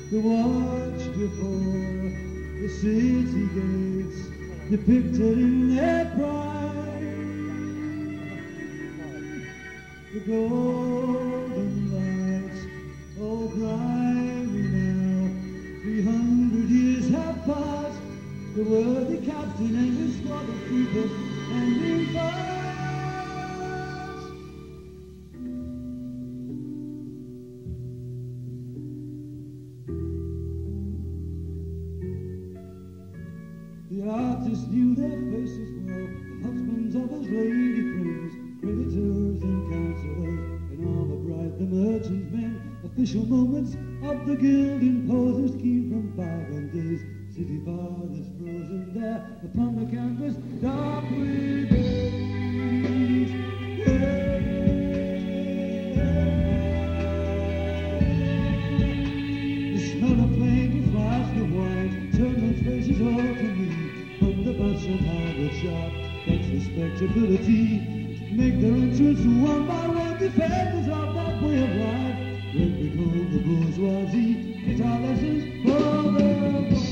the watch before the city gates, depicted in their pride, the golden lights, oh grimy now, 300 years have passed, the worthy captain and his squad of people standing fast. The artist knew their faces well, the husbands of his lady friends, creditors and counselors, in armor bright, the merchantmen, official moments of the guild imposers came from bygone days, city fathers frozen there upon the canvas, dark with age. The smell of flame, the flash of wine, turn those faces all to me. From the bus and Harvard shop, that's respectability. Make their entrance one by one, defenders of that way of life. When we call the bourgeoisie, guitar lessons for the boys.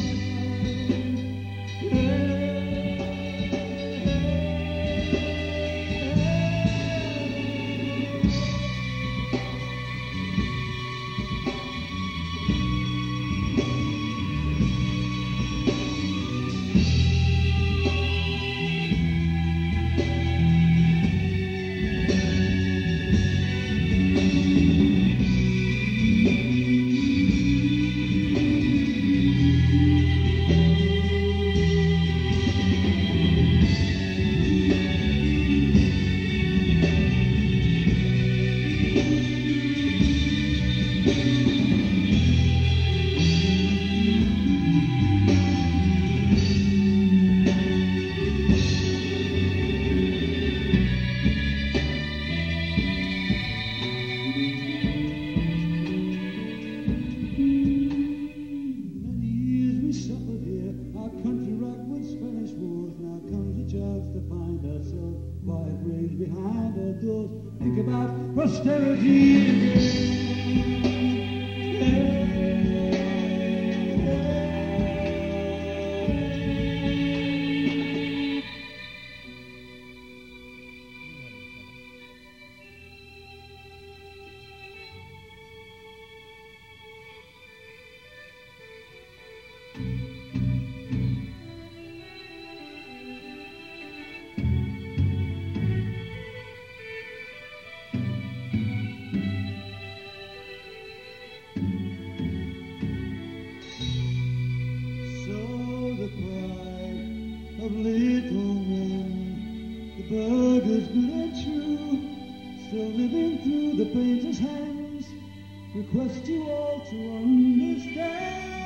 Behind our doors, think about posterity again. Of little men, the burghers good and true, still living through the painter's hands, request you all to understand.